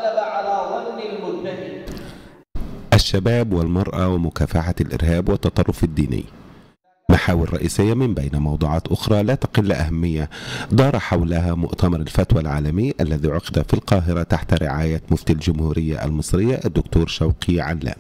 غلب على ظن المتهم. الشباب والمرأة ومكافحة الإرهاب والتطرف الديني، محاور رئيسية من بين موضوعات أخرى لا تقل أهمية دار حولها مؤتمر الفتوى العالمي الذي عقد في القاهرة تحت رعاية مفتي الجمهورية المصرية الدكتور شوقي علام.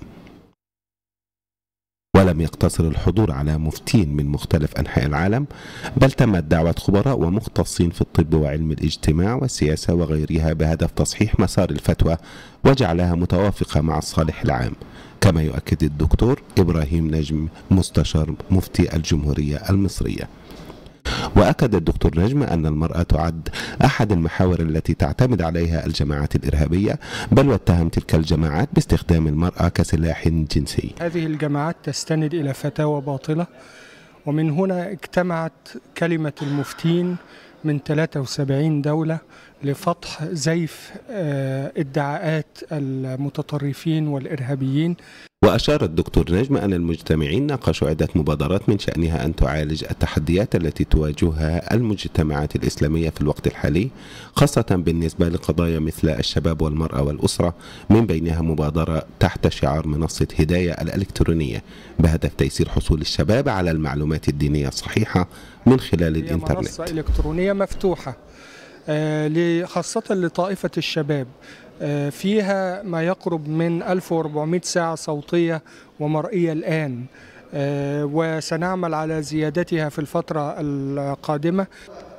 ولم يقتصر الحضور على مفتين من مختلف أنحاء العالم، بل تمت دعوة خبراء ومختصين في الطب وعلم الاجتماع والسياسة وغيرها بهدف تصحيح مسار الفتوى وجعلها متوافقة مع الصالح العام، كما يؤكد الدكتور إبراهيم نجم مستشار مفتي الجمهورية المصرية. وأكد الدكتور نجم أن المرأة تعد أحد المحاور التي تعتمد عليها الجماعات الإرهابية، بل واتهم تلك الجماعات باستخدام المرأة كسلاح جنسي. هذه الجماعات تستند إلى فتاوى باطلة، ومن هنا اجتمعت كلمة المفتين من 73 دولة لفتح زيف ادعاءات المتطرفين والإرهابيين. وأشار الدكتور نجم أن المجتمعين ناقشوا عدة مبادرات من شأنها أن تعالج التحديات التي تواجهها المجتمعات الإسلامية في الوقت الحالي، خاصة بالنسبة لقضايا مثل الشباب والمرأة والأسرة، من بينها مبادرة تحت شعار منصة هداية الإلكترونية بهدف تيسير حصول الشباب على المعلومات الدينية الصحيحة من خلال الإنترنت. منصة إلكترونية مفتوحة خاصة لطائفة الشباب، فيها ما يقرب من 1400 ساعة صوتية ومرئية الآن، وسنعمل على زيادتها في الفترة القادمة.